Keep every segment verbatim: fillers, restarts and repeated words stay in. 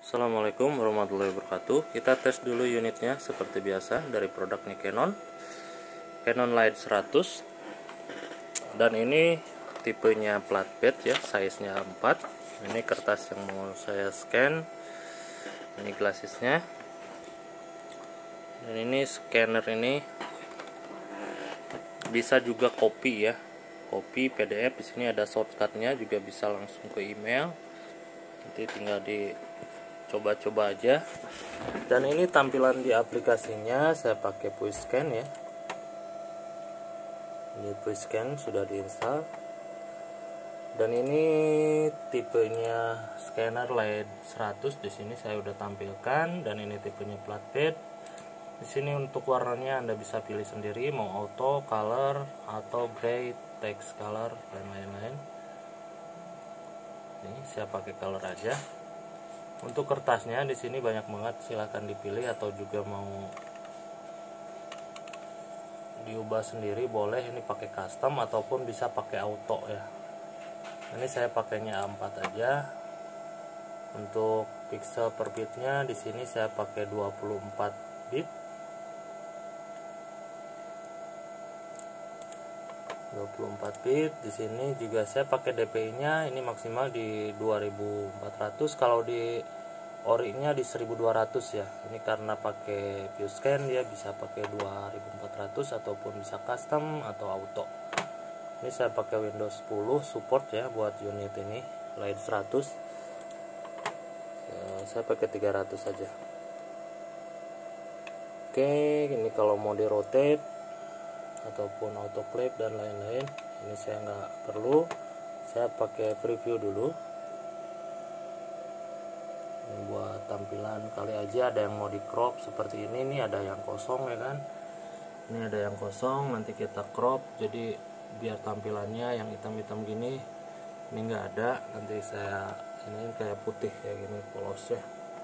Assalamualaikum warahmatullahi wabarakatuh. Kita tes dulu unitnya seperti biasa dari produknya Canon Canon Light seratus. Dan ini tipenya flatbed ya, size nya empat. Ini kertas yang mau saya scan. Ini glassesnya. Dan ini scanner ini bisa juga copy ya, copy P D F. Di sini ada shortcutnya, juga bisa langsung ke email. Nanti tinggal dicoba-coba aja. Dan ini tampilan di aplikasinya, saya pakai Puiscan ya. Ini Puiscan sudah diinstal. Dan ini tipenya scanner Light seratus. Di sini saya udah tampilkan. Dan ini tipenya flatbed. Di sini untuk warnanya Anda bisa pilih sendiri, mau auto, color, atau gray, text color, dan lain-lain. Ini saya pakai color aja. Untuk kertasnya di sini banyak banget, silahkan dipilih, atau juga mau diubah sendiri boleh. Ini pakai custom ataupun bisa pakai auto ya. Ini saya pakainya A empat aja. Untuk pixel per bitnya di sini saya pakai dua puluh empat bit. dua puluh empat bit. Di sini juga saya pakai D P I-nya ini maksimal di dua ribu empat ratus, kalau di ori-nya di seribu dua ratus ya. Ini karena pakai Puiscan dia bisa pakai dua ribu empat ratus ataupun bisa custom atau auto. Ini saya pakai Windows sepuluh support ya buat unit ini Light seratus. Ya, saya pakai tiga ratus saja. Oke, ini kalau mau di rotate ataupun autoclave dan lain-lain, ini saya nggak perlu. Saya pakai preview dulu. Ini buat tampilan kali aja ada yang mau di crop seperti ini. Ini ada yang kosong ya kan. Ini ada yang kosong, nanti kita crop jadi biar tampilannya yang hitam-hitam gini ini nggak ada. Nanti saya ini kayak putih kayak gini polosnya.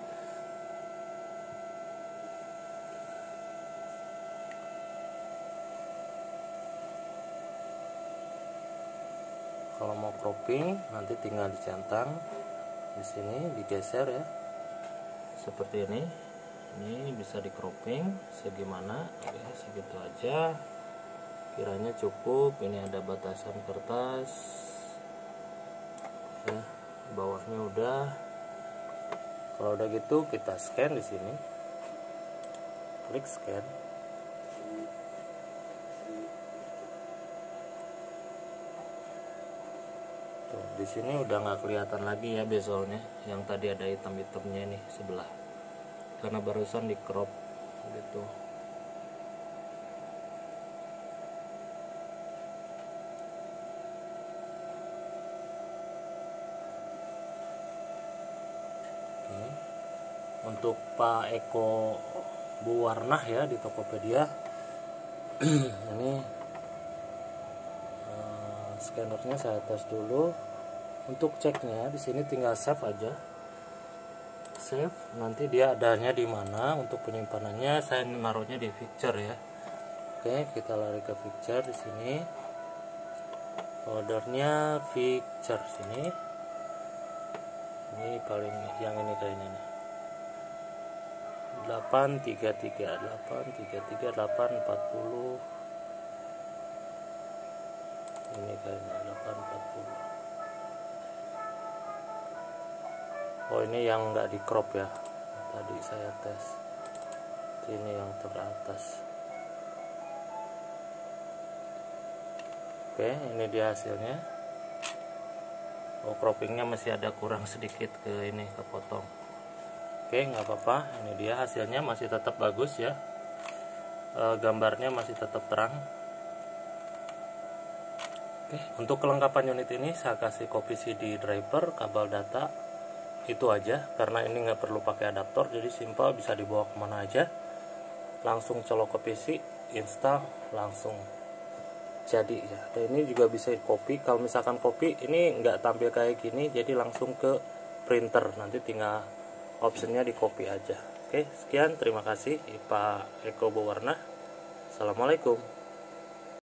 Kalau mau cropping nanti tinggal dicentang di sini, digeser ya seperti ini. Ini bisa di cropping segimana. Oke, segitu aja kiranya cukup. Ini ada batasan kertas ya, bawahnya udah. Kalau udah gitu kita scan di sini, klik scan. Di sini udah nggak kelihatan lagi ya bezelnya, yang tadi ada hitam-hitamnya ini sebelah, karena barusan di crop gitu. Oke. Untuk Pak Eko Buwarnah ya di Tokopedia. Ini uh, scannernya saya tes dulu. Untuk ceknya di sini tinggal save aja, save. Nanti dia adanya di mana untuk penyimpanannya. Saya naruhnya di picture ya. Oke, kita lari ke picture di sini. Foldernya picture sini. Ini paling yang ini kayaknya nih. delapan tiga tiga delapan tiga tiga delapan empat puluh. Ini kayaknya delapan empat puluh. Oh, ini yang enggak di crop ya, tadi saya tes. Ini yang teratas. Oke, ini dia hasilnya. Oh, croppingnya masih ada kurang sedikit ke ini, kepotong. Oke, nggak apa-apa. Ini dia hasilnya, masih tetap bagus ya. E, gambarnya masih tetap terang. Oke, untuk kelengkapan unit ini saya kasih copy C D driver, kabel data. Itu aja, karena ini nggak perlu pakai adaptor, jadi simpel, bisa dibawa kemana aja. Langsung colok ke P C, install, langsung jadi ya. Dan ini juga bisa copy. Kalau misalkan copy ini nggak tampil kayak gini, jadi langsung ke printer, nanti tinggal optionnya di copy aja. Oke, sekian, terima kasih Pak Eko Buwarnah. Assalamualaikum.